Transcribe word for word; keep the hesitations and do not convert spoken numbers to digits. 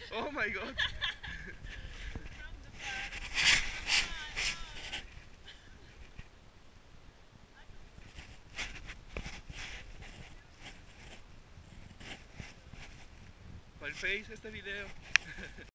Oh my god. Para el Face este video.